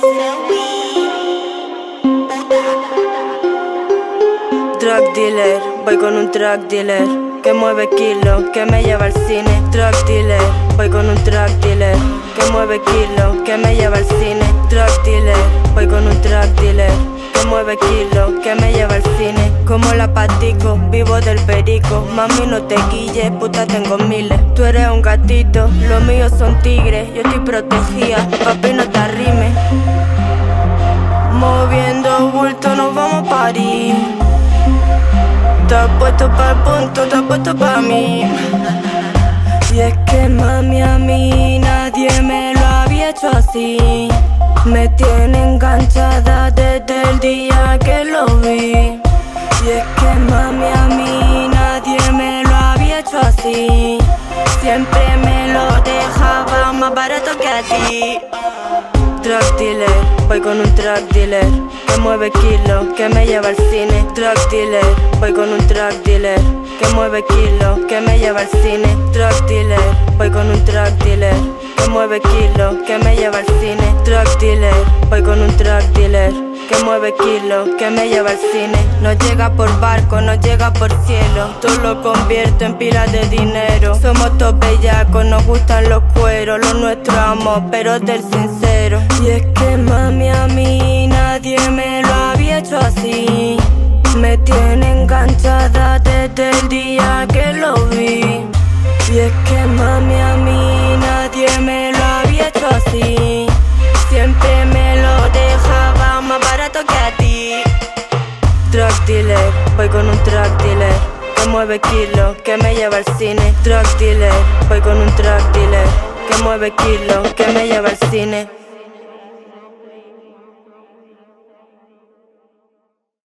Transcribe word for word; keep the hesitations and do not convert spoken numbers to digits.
Drug dealer, voy con un drug dealer que mueve kilos, que me lleva al cine. Drug dealer, voy con un drug dealer que mueve kilos, que me lleva al cine. Drug dealer, voy con un drug dealer que mueve kilos, que me lleva al cine. Como la patico, vivo del perico. Mami, no te guilles, puta, tengo miles. Tú eres un gatito, los míos son tigres. Yo estoy protegida, papi, no te arrimes. Moviendo bulto, nos vamos a París. Estás puesto pa'l punto, estás puesto pa' mí. Y es que mami, a mí nadie me lo había hecho así. Me tiene enganchada desde el día que lo vi. Y es que mami, a mí nadie me lo había hecho así. Siempre me lo dejaba más barato que a ti. Drug dealer, voy con un drug dealer que mueve kilos, que me lleva al cine. Drug dealer, voy con un drug dealer que mueve kilos, que me lleva al cine. Drug dealer, voy con un drug dealer que mueve kilos, que me lleva al cine. Drug dealer, voy con un drug dealer que mueve kilos, que me lleva al cine. No llega por barco, no llega por cielo. Todo lo convierto en pilas de dinero. Somos todos bellacos, nos gustan los cueros. Lo nuestro amor, pero del sincero. Y es que mami, a mí nadie me lo había hecho así. Me tiene enganchada desde el día que lo vi. Y es que mami, a mí nadie me lo había hecho así. Siempre me lo dejaba más barato que a ti. Drug dealer, voy con un drug dealer que mueve kilos, que me lleva al cine. Drug dealer, voy con un drug dealer que mueve kilos, que me lleva al cine.